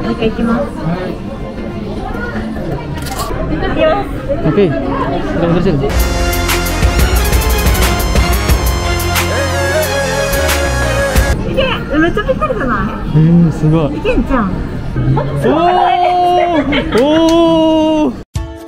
もう一回行きます。行きます。 Oke, sudah berhasil. Oke, めっちゃぴったりじゃない？ すごい。 いけんじゃん。 おお。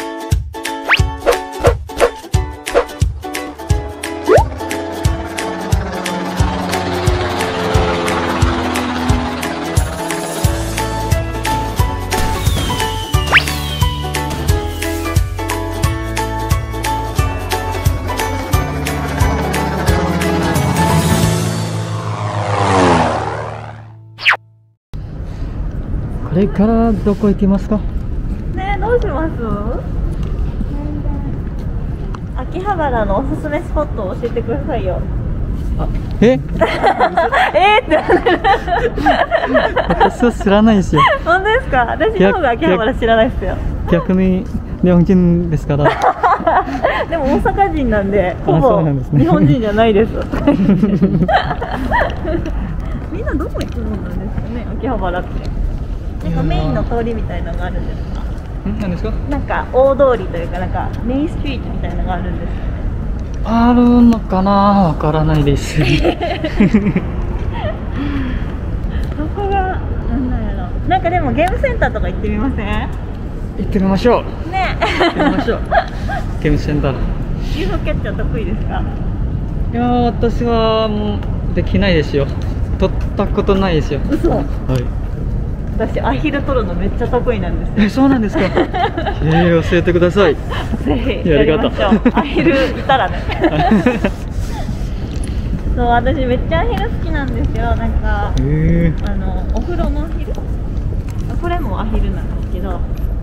これからどこ行きますか？ ねえ、どうします？秋葉原のおすすめスポットを教えてくださいよ。 えって私は知らないですよ。 本当ですか？私の方が秋葉原知らないですよ。 逆に日本人ですから。 でも大阪人なんで、ほぼそうなんですね。 日本人じゃないです。みんなどこ行くもんなんですかね、秋葉原って。なんかメインの通りみたいなのがあるんですか？ 何ですか？ なんか大通りというか、なんかメインストリートみたいなのがあるんですかね。 あるのかな、わからないです。 どこがなんだろう。なんかでもゲームセンターとか行ってみません？ 行ってみましょう。 ね。 行ってみましょう。ゲームセンター。 UFO キャッチャー得意ですか？ いやー、私はもうできないですよ。取ったことないですよ。 嘘。 はい。 私アヒル取るのめっちゃ得意なんですよ。 そうなんですか。教えてください。 ぜひやりましょう。アヒルいたらね。そう、私めっちゃアヒル好きなんですよ。なんかお風呂のアヒル。これもアヒルなんですけど。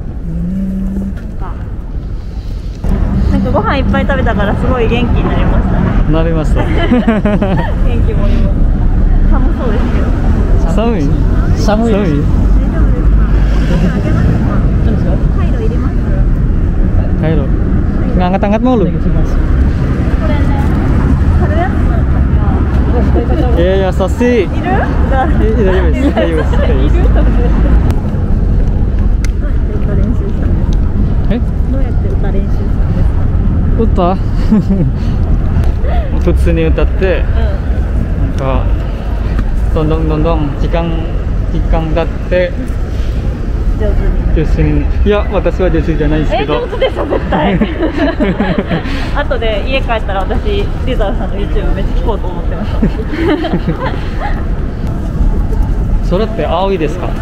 なんかご飯いっぱい食べたからすごい元気になりましたね。 なりました。 元気もりも。寒そうですけど。 寒い？ 寒い。大丈夫ですか？あげますか？カイロ入れます？ カイロ。Ngangkat-angkat mau lu? これね、春やつなんか。 優しい。 いる？ 大丈夫です。大丈夫です。 いる？どうやって歌練習したんですか？ 歌？普通に歌って、なんかどんどん時間経って上手に。いや、私は上手じゃないですけど。 上手でしょ絶対。後で家帰ったら私リザーさんの YouTube めっちゃ聞こうと思ってました。 それって青いですか？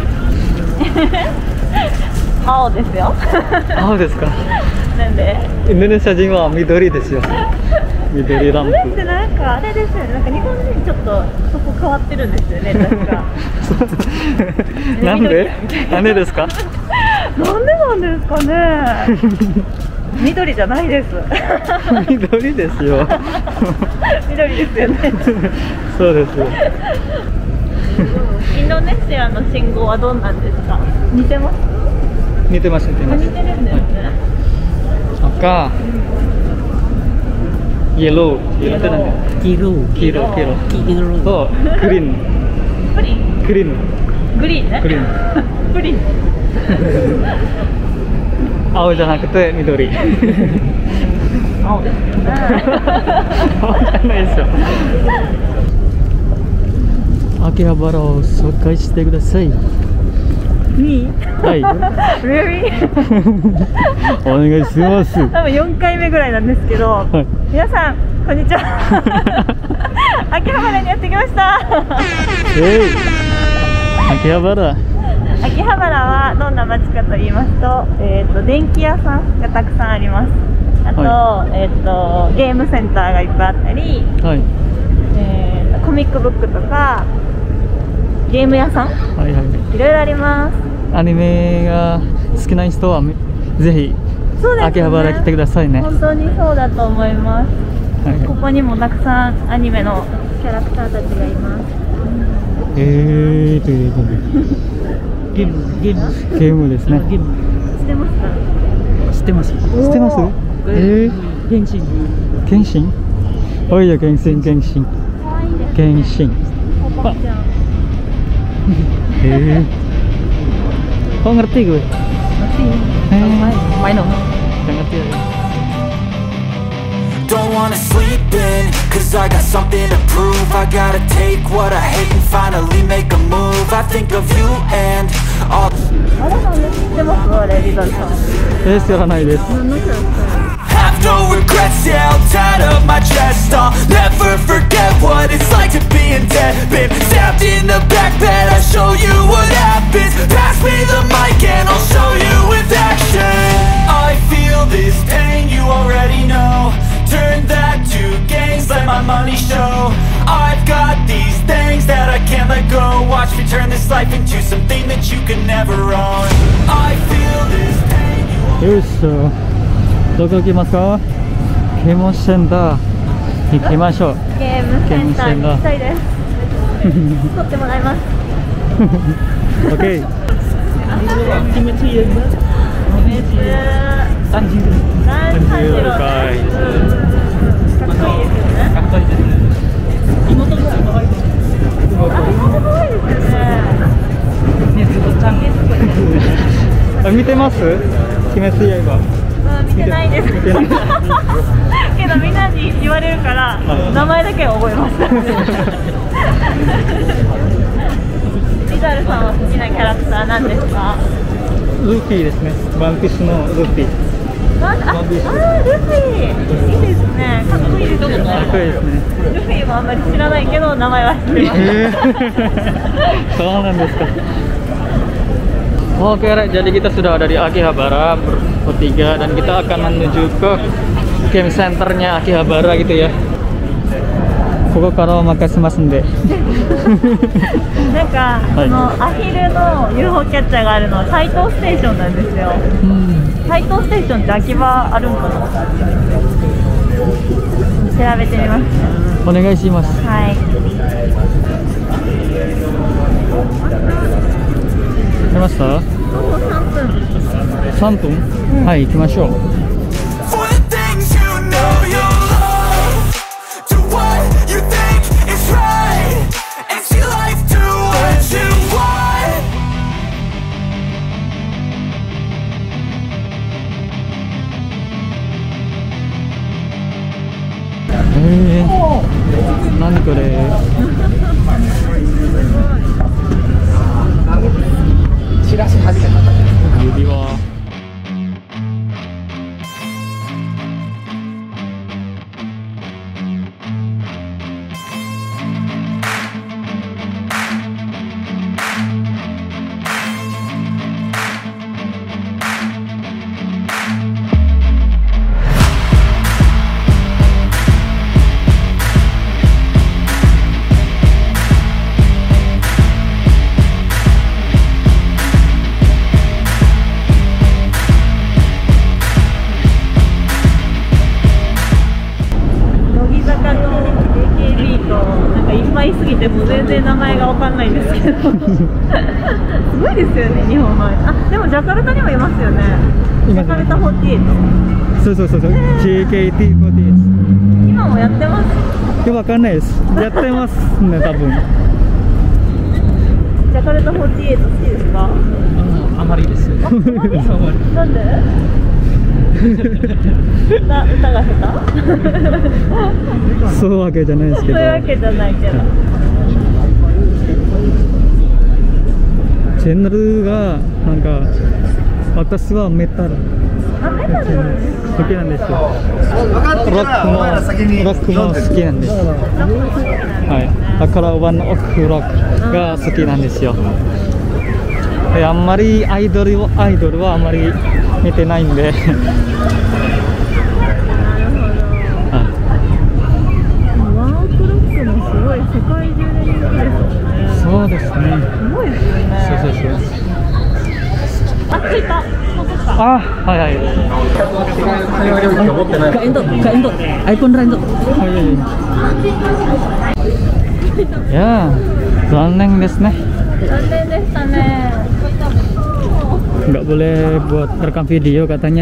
青ですよ。 青ですか？ なんで？ インドネシア人は緑ですよ。緑ランプ。 それってなんかあれですよね。なんか日本人ちょっとそこ変わってるんですよね。確か。 なんで？なんでですか？ なんでなんですかね。緑じゃないです。 緑ですよ。 緑ですよね。 そうですよ。 インドネシアの信号はどんなんですか？似てます？ 似てます、似てます。 似てるんですね。 赤、イエロー、イエローって何ですか？黄色とグリーン。 プリン？ グリーン。 グリーンね。 グリーン。 プリン。 青じゃなくて緑。 青ですよね。 青じゃないですよ。秋葉原を紹介してください。 Me? はい。 Really? お願いします。 多分4回目ぐらいなんですけど、はい、皆さんこんにちは。秋葉原にやってきました。 秋葉原。 秋葉原はどんな街かと言いますと、電気屋さんがたくさんあります。あと、はい、ゲームセンターがいっぱいあったり、はい、コミックブックとかゲーム屋さん、はいはい、いろいろあります。 アニメが好きな人はぜひ秋葉原来てくださいね。 本当にそうだと思います。はい、ここにもたくさんアニメのキャラクターたちがいます。ゲームですね。 知ってますか？ 知ってます。知ってます？ 原神。 原神？おいや原神。原神。 Kok ngerti gue? Ngerti. Main dong. Gak ngerti ya. Don't wanna sleep in, cause I got something to prove. I gotta take what I hate and finally make a move. I think of you and all. あれなんで知ってます？あれリザルさん。 知らないです。 何のキャラクター？ Have no regrets, yeah, I'll tie up my chest. I'll never forget what it's like to be in debt. Been stabbed in the back bed, I'll show you what happens. Pass me the mic and I'll show you with action. I feel this pain, you already know. Turn that to gains, let my money show. I've got these things that I can't let go. Watch me turn this life into something that you can never own. I feel this pain. よいしょ。どこ行きますか？ゲームセンター行きましょう。 ゲームセンターに行きたいです。撮ってもらいます。 OK。 30回。かっこいいですよね。 かっこいいですね。 妹が可愛いですよね。 ね、ずっとちゃん。あ、見てます？鬼滅刃。 見てないです。けどみんなに言われるから名前だけは覚えます。リザルさんは好きなキャラクターなんですか？ ルフィですね。ワンピースのルフィ。 ルフィいいですね。かっこいいですよね。 かっこいいですね。 ルフィもあんまり知らないけど名前は知ってます。 そうなんですか。Oke, jadi kita sudah ada di Akihabara bertiga dan kita akan menuju ke game centernya Akihabara gitu ya. ここからお任せしますんで。 なんか、はい、アヒルの UFO キャッチャーがあるのは斎藤ステーションなんですよ。斎藤ステーションって秋葉あるんかな？調べてみます。 お願いします。 はい。 来ました？3分？はい、行きましょう。何これ？チラシ初めて指輪。 すぎてもう全然名前がわかんないんですけどすごいですよね、日本の。あ、でもジャカルタにもいますよね。ジャカルタ48。 そうそうそうそう、JKT48。 今もやってます？ わかんないです。やってますね、多分。 ジャカルタ48好きですか？ あまりです。 なんで？歌が下手？ そういうわけじゃないですけど。 そういうわけじゃないけど。 チャンネルがなんか私はメタル。 あ、メタル好きなんですよ。ロックも好きなんです。はい。だからワンオクロックが好きなんですよ。あんまりアイドルはあんまり見てないんで。 世界中で人気ですもんね。 そうですね。 すごいですよね。 そうそうそう。 あ、着いた。 あ、はいはい。アイコンラインド。いやー、残念ですね。 残念でしたね。 Nggak boleh buat rekam video katanya.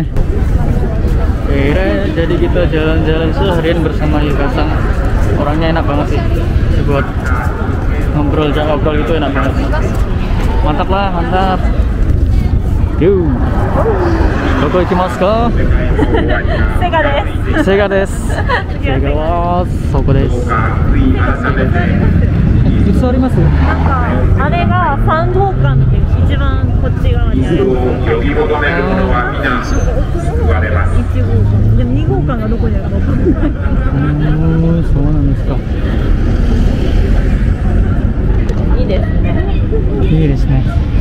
Jadi kita jalan-jalan seharian bersama Yuka-san. Orangnya enak banget sih. Buat ngobrol itu enak banget. Mantap lah, mantap. どこ行きますか？ セガです。 セガです。セガはそこです。いつあります？ なんかあれが3号館って一番こっち側にある。1号館。でも2号館がどこにあるか分かんない。 そうなんですか。 いいですね。 いいですね。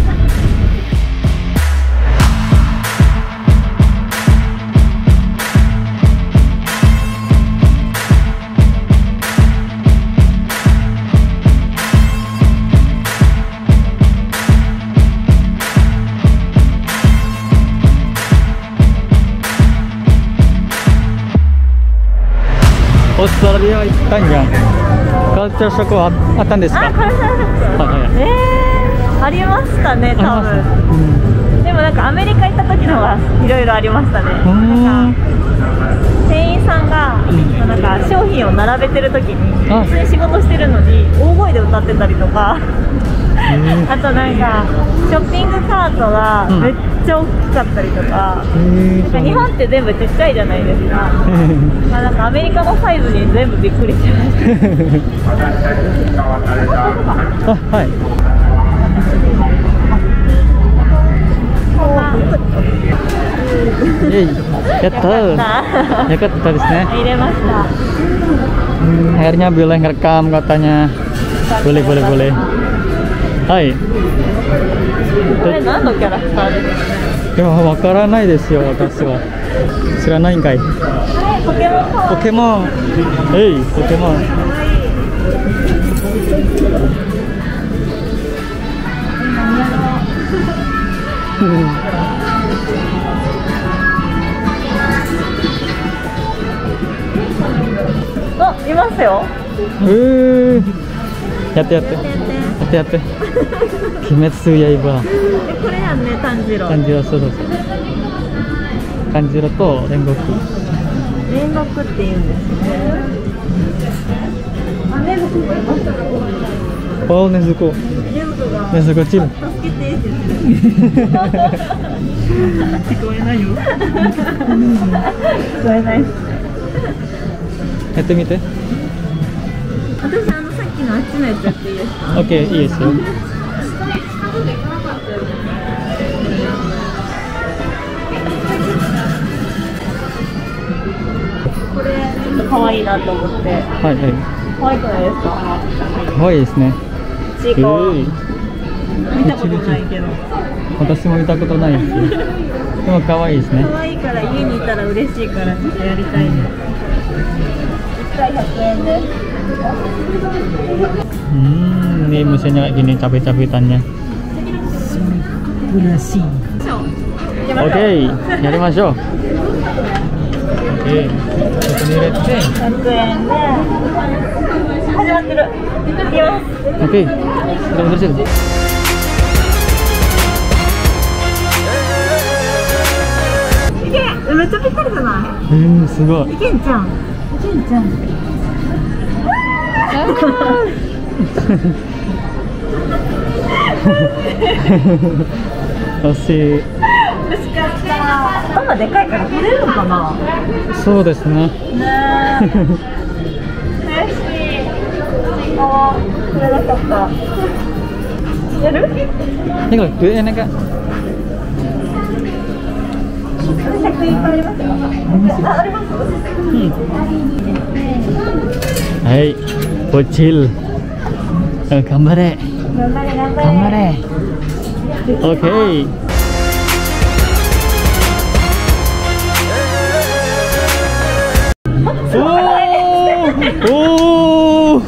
オーストラリア行ったんじゃん。カルチャーショックはあったんですか？ あ、カルチャーショック。ありましたね、多分。でもなんかアメリカ行った時のがいろいろありましたね。なんか店員さんがなんか商品を並べてる時に普通に仕事してるのに大声で歌ってたりとか。あとなんかショッピングカートがめっちゃ大きかったりとか、日本って全部ちっちゃいじゃないですか。なんかアメリカのサイズに全部びっくりしました。 あ、はい。やったー。よかったですね。 入れました。 Akhirnya boleh ngerekam katanya. Boleh. はい。 これ何のキャラクターですか？ いや、わからないですよ、私は。知らないんかい。 ポケモン。 ポケモン。ポケモン。 あ、いますよ。 やって。鬼滅する刃。 これやんね、炭治郎。 そう。炭治郎と煉獄。 煉獄って言うんですね。あ、ねずこがいました。 ねずこ。ねずこチーム。 助けてって言ってる。聞こえないよ。聞こえない。 やってみて。 私さっきのあっちのやつやっていいですか？ オッケー、いいですよ。 これちょっと可愛いなと思って。 はい。 可愛くないですか？ 可愛いですね。 チーコ。見たことないけど。 私も見たことないですよ。でも可愛いですね。 可愛いから家にいたら嬉しいからちょっとやりたいです。1回100円です。 Ini mesinnya kayak gini, capit-capitannya. Oke, やりましょう。Oke, ここに入れて。 100円で始まってる。いきます。 Oke, sudah berhasil. めっちゃぴったりじゃない？ すごい。 いけんちゃん。 惜しい。 惜しかった。ママでかいから取れるのかな？ そうですね。 悔しい。取れなかった。やる ？Tinggal duitnya kak. 100円いっぱいありますよ。あります。 はい、bocil. 頑張れ。OK。おお。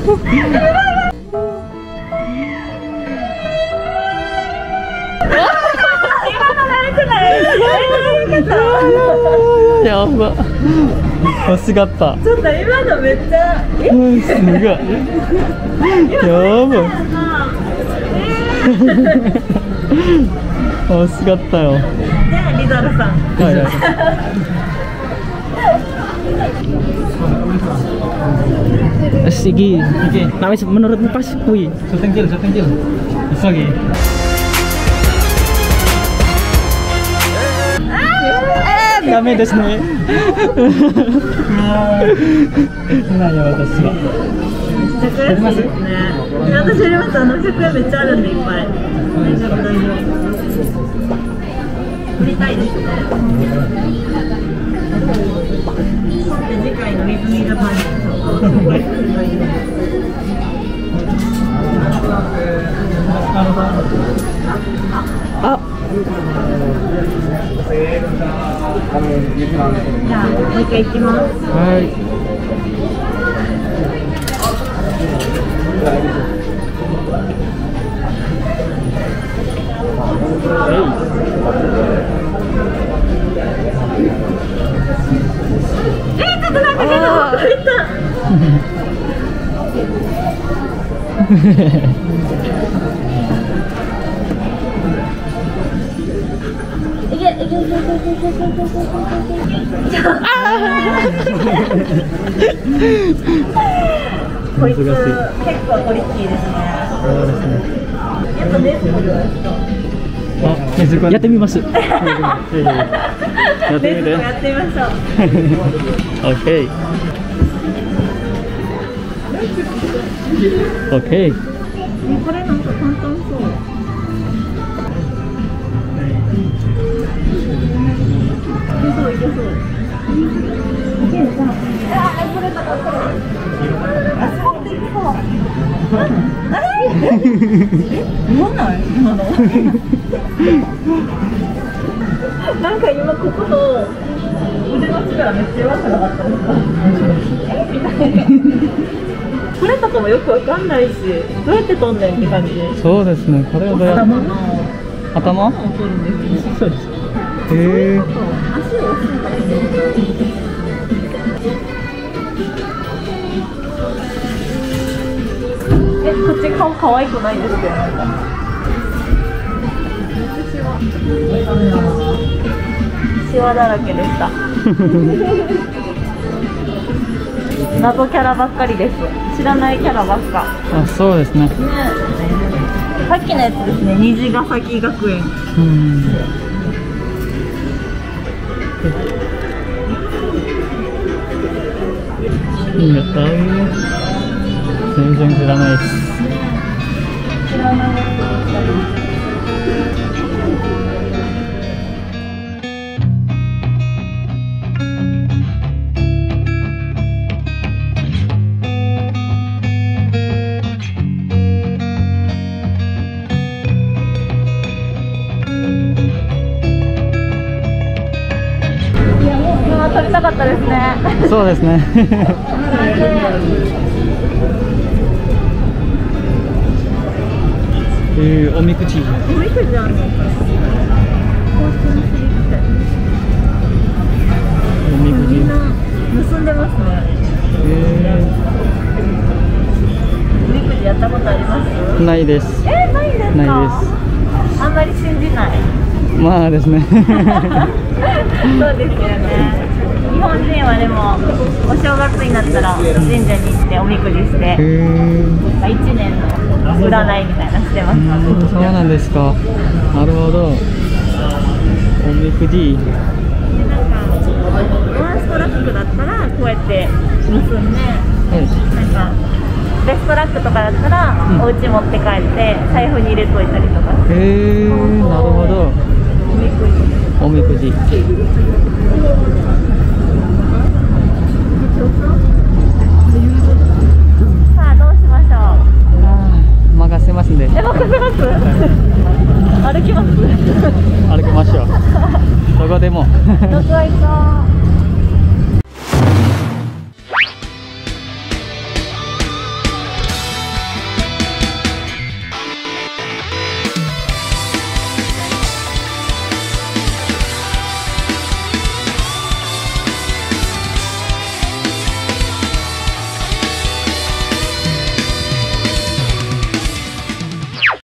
やば。惜しかった。 ちょっと今のめっちゃ。 すごい。やば。惜しかったよ。 じゃあリザルさん。 Sigi. Nah, menurutmu pas kui? Syuting kill. Bisa lagi. ダメですね。ないよ私は。 めっちゃ苦しいですね。私やります。100円めっちゃあるんでいっぱい。大丈夫大丈夫。売りたいですね。で次回のリズムジャパンにあ。 じゃあもう一回行きます。 はい。 ちょっとなんかけど入った。いけいけいけいけいけいけいけいけ。こいつ結構トリッキーですね。 そうですね。 やっぱベースもですか。 やってみます。やってみて。 やってみましょう。 オッケー。オッケー。 これなんか簡単そう。いけそういけそう。いけるかな。これだこれ。あ、そうできそう。あれ？見えない？今の。なんか今ここと腕の力めっちゃ弱くなかったですか？みたいな。これとかもよくわかんないし、どうやって飛んでんって感じ。 そうですね。これはどうやって？頭？ 取るんです。そうです。 へえ。 足を押すんだ。こっち顔可愛くないですけど。シワだらけでした。謎キャラばっかりです。知らないキャラばっか。 あ、そうですね。 さっきのやつですね。虹ヶ崎学園。 やったー。全然知らないです。 知らないやつばっかり。撮りたかったですね。 そうですね。おみくじ。 おみくじあるの。 おみくじ。 みんな結んでますね。おみくじやったことあります？ ないです。 ないですか？ ないです。 あんまり信じない。 まあですね。 そうですよね。日本人はでもお正月になったら神社に行っておみくじして1年の占いみたいなしてます。 そうなんですか。なるほど。おみくじ。 でなんかワンストラックだったらこうやって結んで、なんかベストラックとかだったらお家持って帰って財布に入れといたりとか。 なるほど。おみくじ。